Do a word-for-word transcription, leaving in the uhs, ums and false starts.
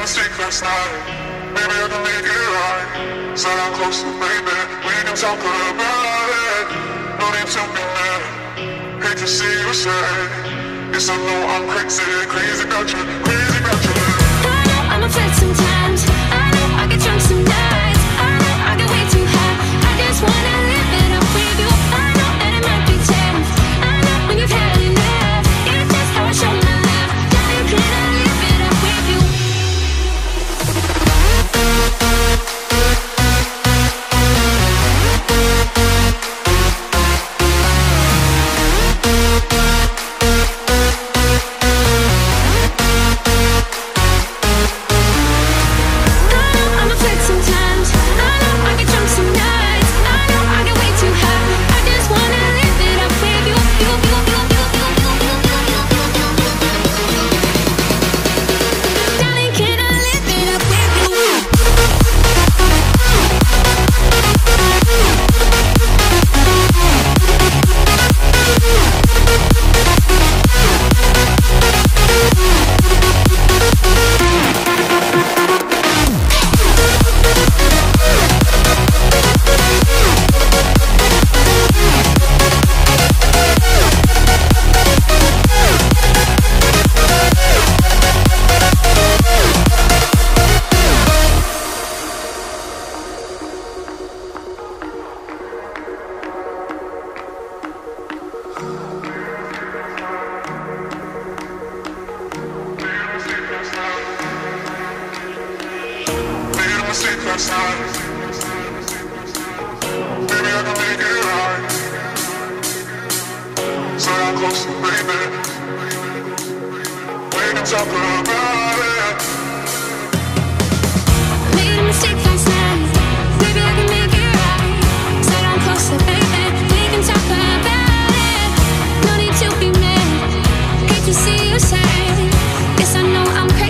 mistake last night. Maybe I can make it right. Sit down closer, baby. We can talk about it. No need to be mad. Hate to see you sad. Yes, I know I'm crazy, crazy about you, crazy about you. I know I'm a flirt sometimes. I know I get drunk some nights. I know I get way too high. I just wanna live it up with you. I know that it might be tough. I know when you've had enough. It's just how I show my love. Darling, can I live it up with you? See you sad. Yes, I know I'm crazy.